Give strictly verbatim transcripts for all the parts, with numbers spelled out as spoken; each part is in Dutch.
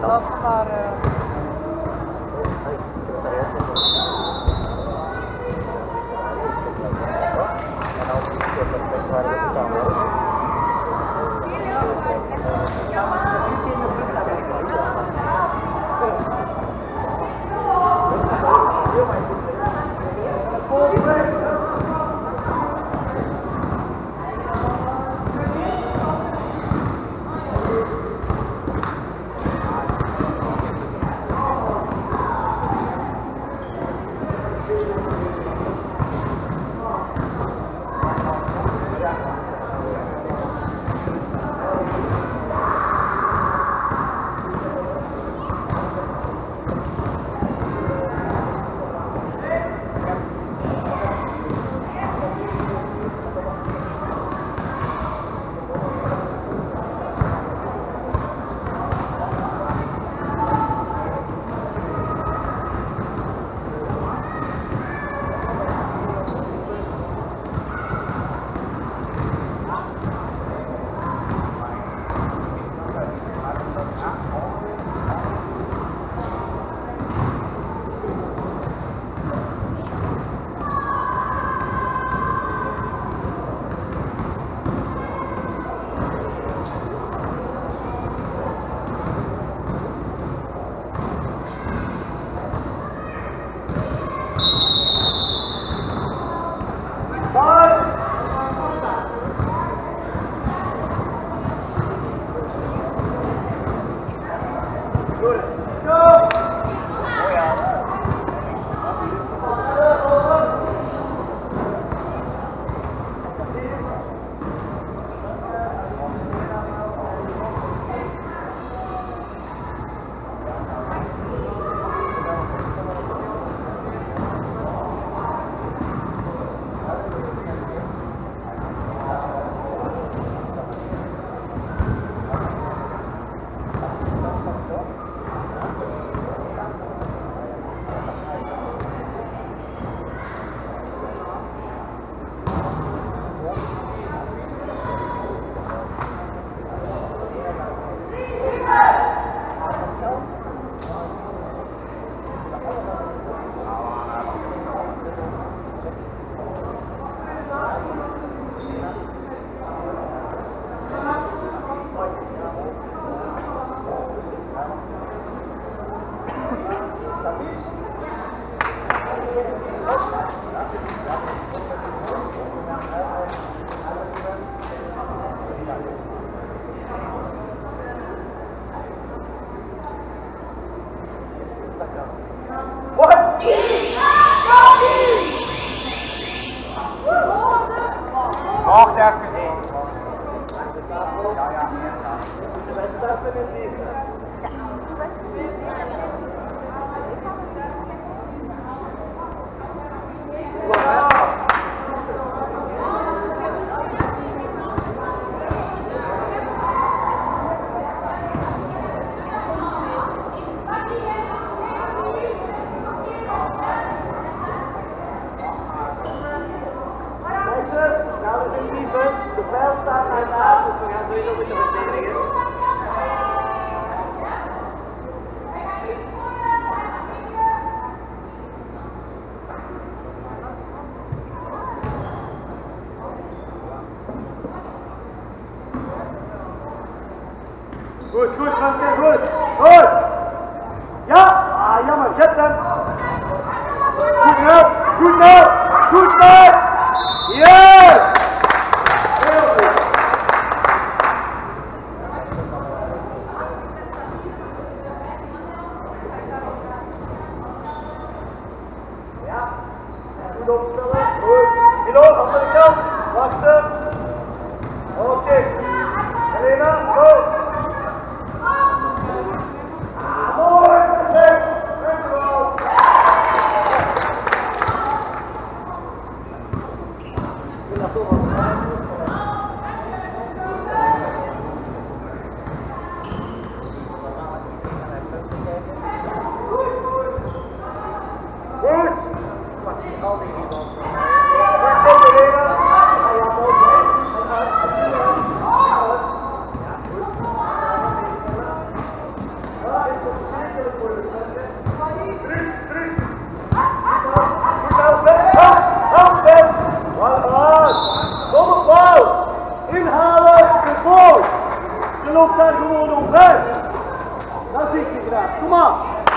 Dat is maar... Uh... Wacht even. Ja, ja. Wij starten met deze. De pijl staat naar het aan, dus we gaan sowieso moeten verdedigen. Goed, goed, Franke, goed, goed! Ja! Ah, jammer, zet hem! Goed nou, goed nou, goed nou! Yes! Goed opstellen, goed. Milo, aan de kant. Wachten. Oké. Okay. Helena, go. Ah, mooi. Perfect. Dankjewel. Ik wil dat toch wel. Goed. Al die rebounds. daar gewoon omver. Dat zie ik je graag. Kom maar.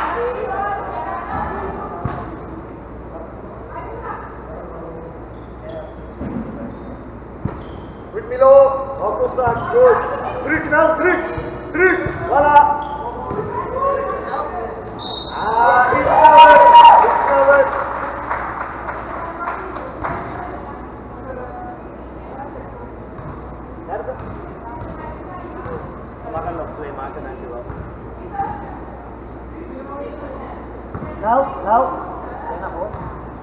Goed Milo, hou contact, goed. Druk wel, druk, druk, voilà. Ah, iets sneller, iets sneller. Derde. We mag er nog twee maken, dankjewel. Nou, nou. En naar voren.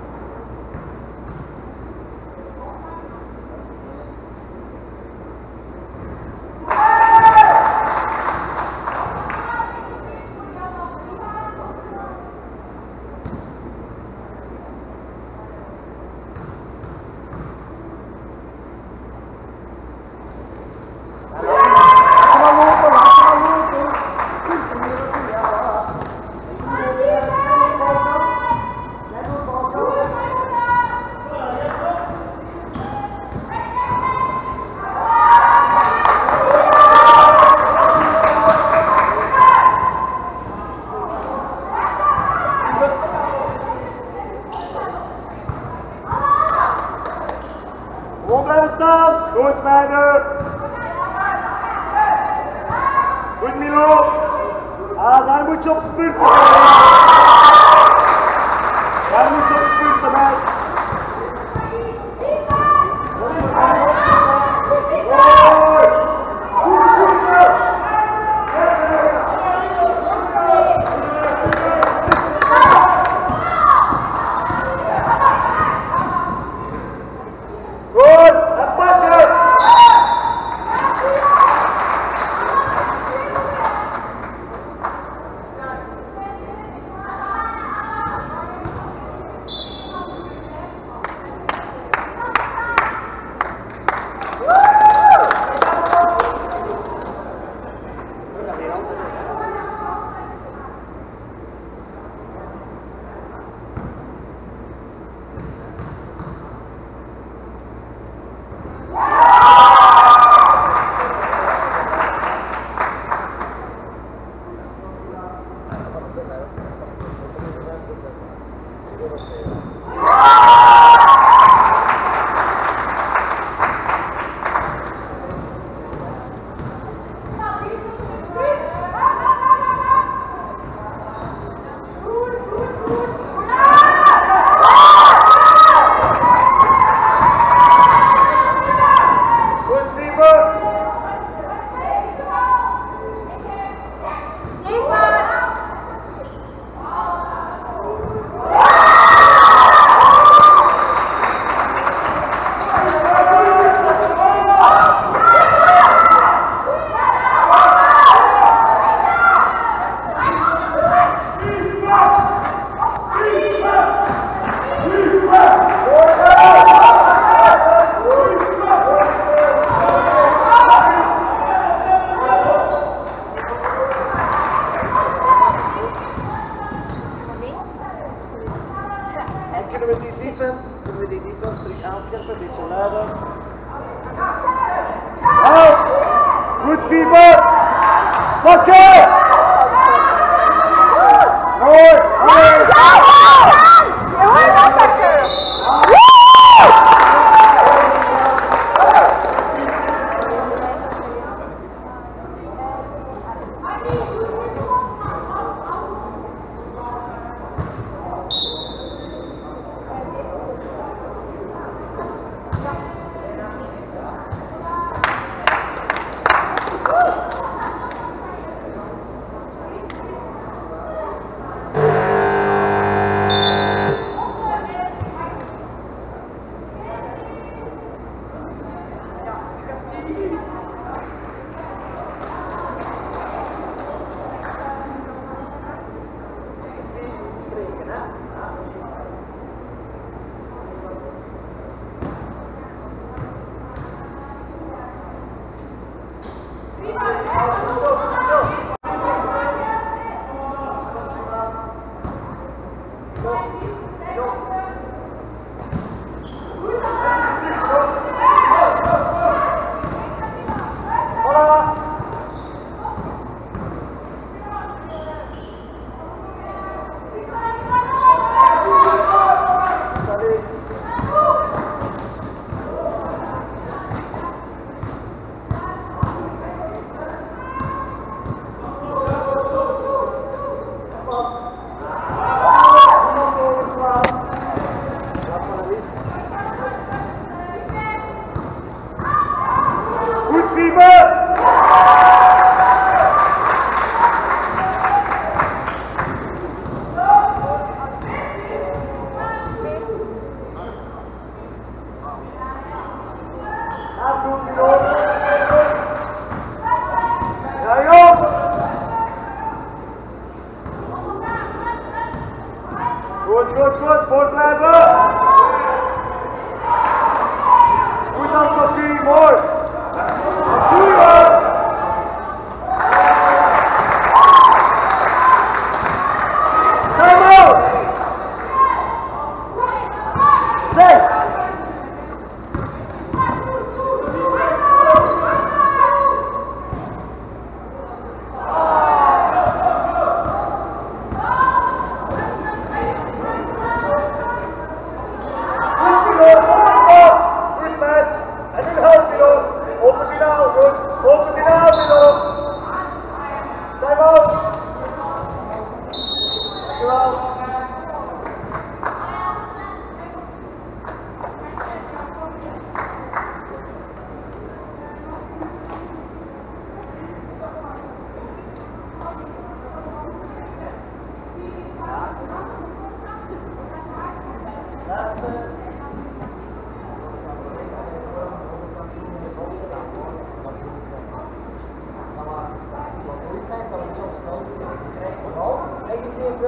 Gewoon blijven staan. Goed meiden. Goed Milo. Ah, daar moet je op spurten. Daar moet je op spurten, meid. Kunnen we die defense, kunnen we die defense terug aanscherpen, een beetje luider. Oh, goed Fieber! Pakken! Mooi! Mooi!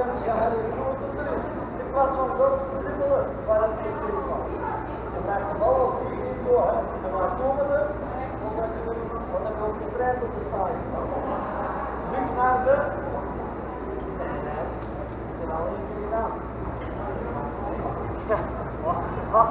In plaats van zelf te dribbelen, waar het is van. Je maakt de bal als je niet zo hebt. En waar komen ze? Omdat je er, wat heb je ook getraind op de stage. Terug naar de... Dat is al één keer gedaan. Wacht, wacht.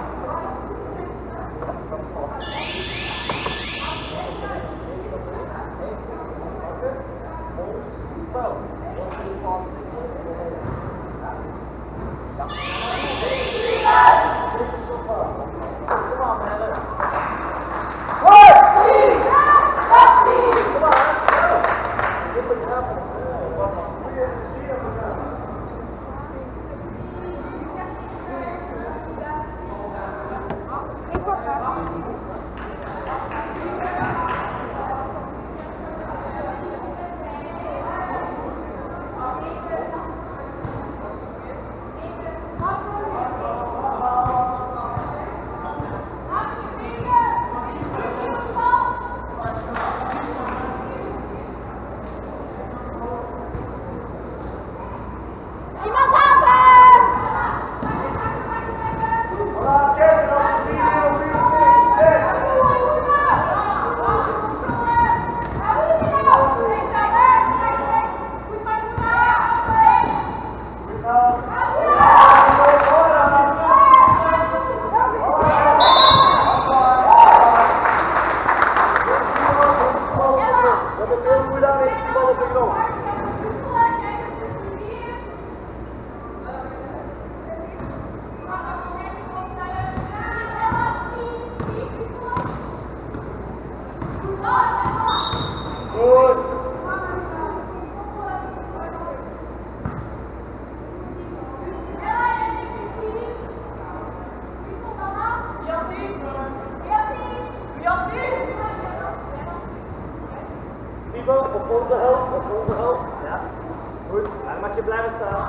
Op onze helft, op onze helft. Ja, goed. Dan mag je blijven staan.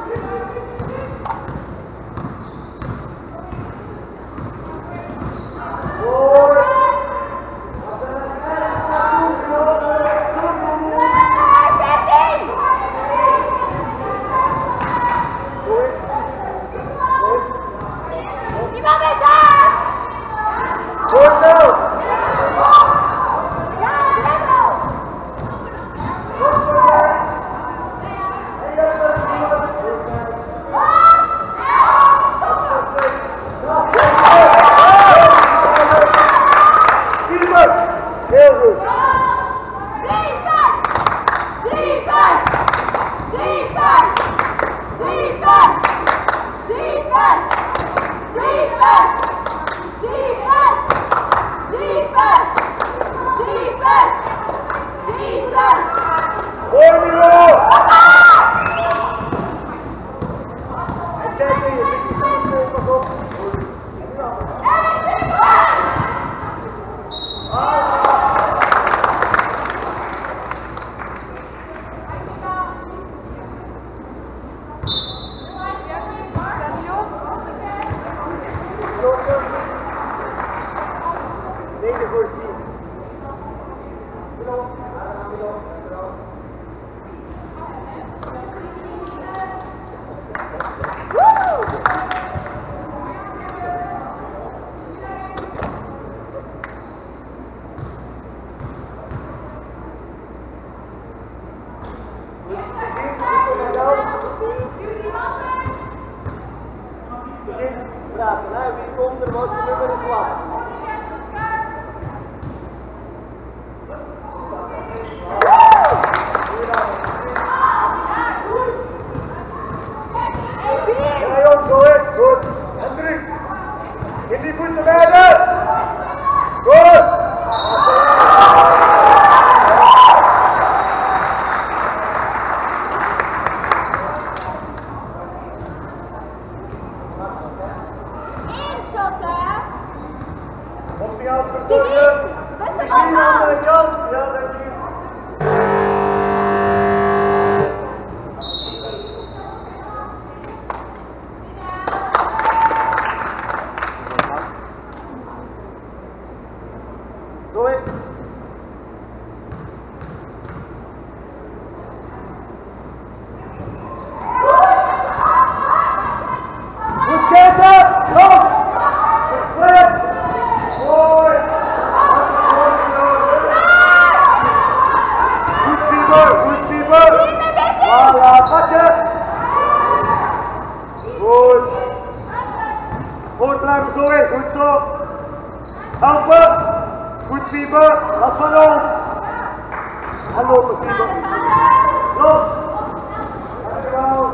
Goed. Goed nou. Heel goed. Hoor Milo! En kijk hier, je zit je zo pas op. negen voor tien. Milo, Milo, Milo. Praten, hè? Wie komt er, wat nummer is wat? Ja jongens, zo in, goed. En terug. In die voeten verder. Goed. door, goed Pieper. Voilà, pakken. Goed. Voort blijven zo in, goed zo. Helpen. Goed Pieper, dat is van ons. En lopen Pieper. Los. Dankjewel.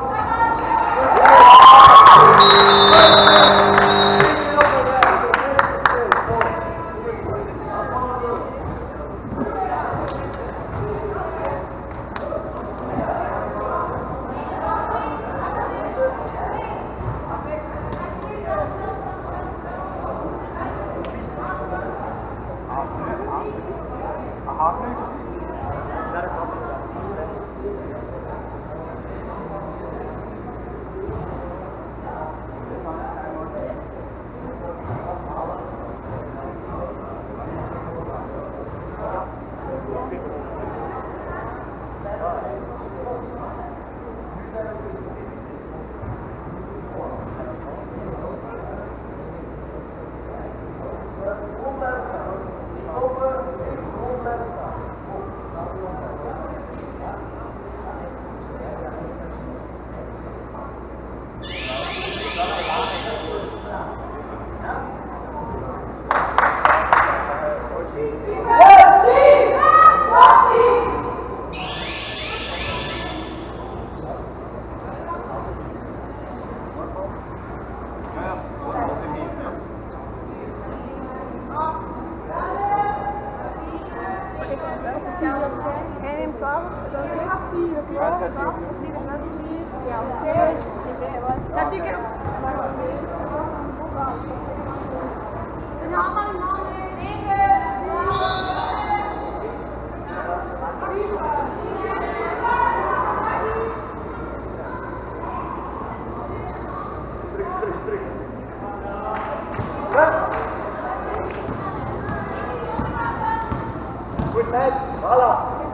Goed net, voilà.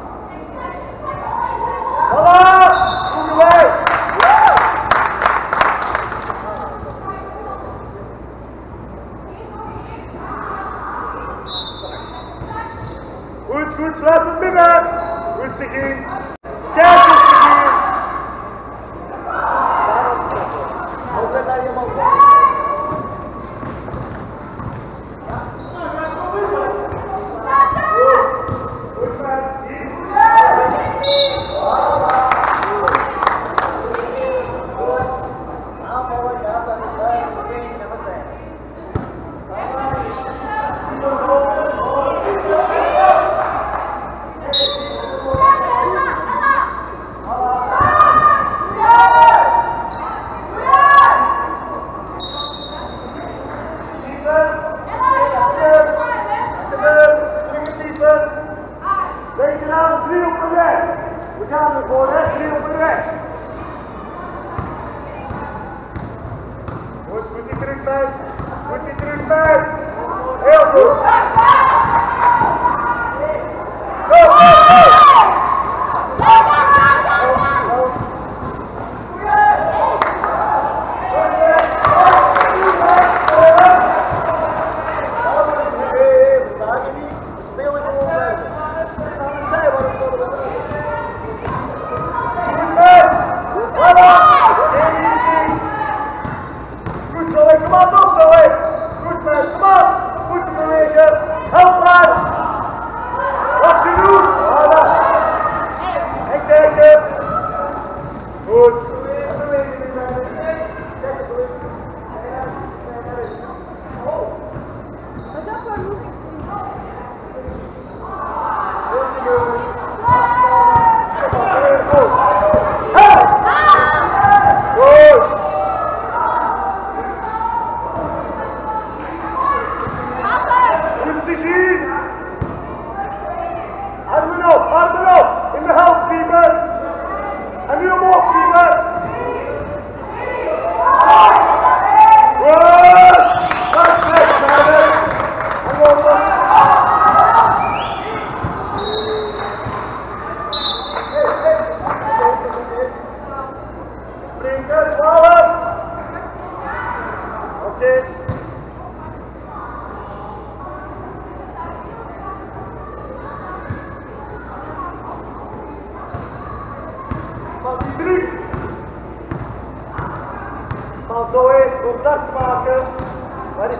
Voilà, goede weg. Goed, goed, sluit het binnen. Goed, Sigrid. Kijk eens, Sigrid. Altijd naar je man.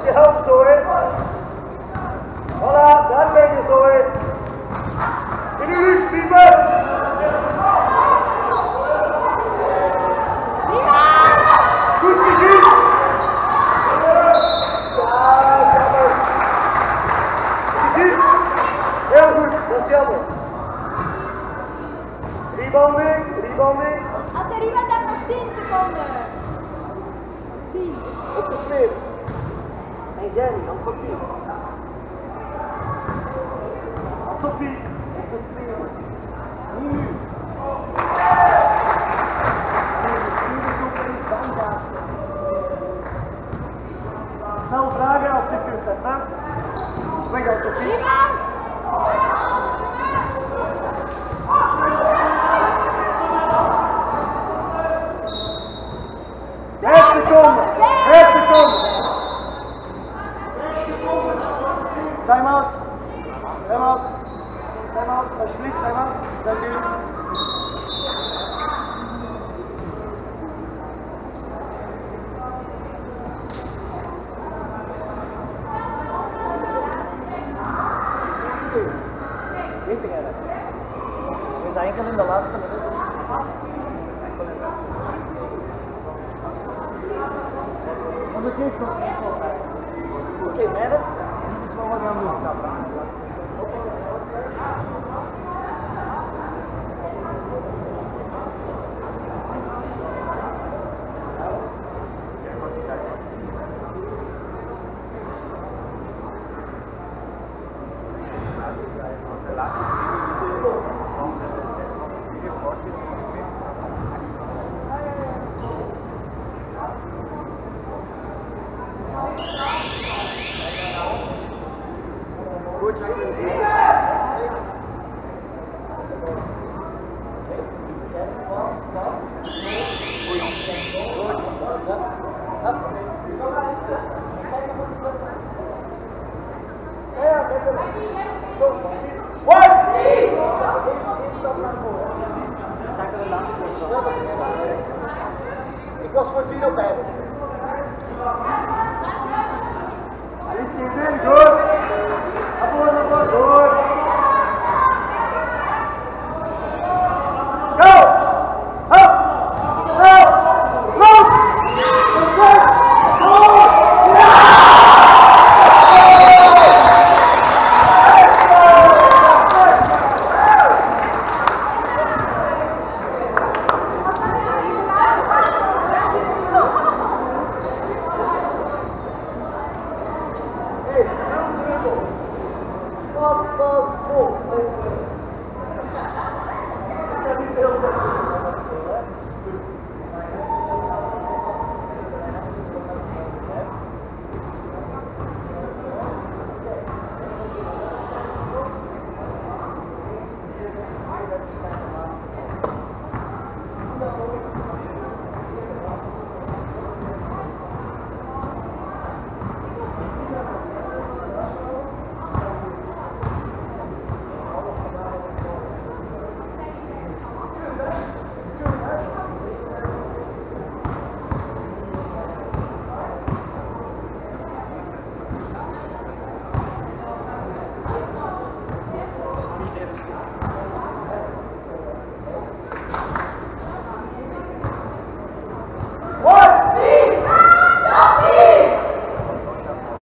je helft zo, hè. Voilà, daar ben je zo, hè. In uw rug, Pieper. Goed gezien. Ja, jammer. Gezien. Heel goed, dat is jammer. Rebounding, rebounding. Als er iemand heeft nog tien seconden. tien. Op de twee. En jij niet, Anne-Sophie. Anne-Sophie, op de twee. Niet nu. Snel vragen als je kunt, hè? Weg, Anne-Sophie. Iemand! Vijf seconden! Vijf seconden! Time out! Time out! Time out, alsjeblieft, time out. Dank u. Weet jij dat? We zijn enkel in de laatste minuut. Oké, meiden. Dit is wat we gaan doen. Goed, ik was voorzien op mij. Alice, goed.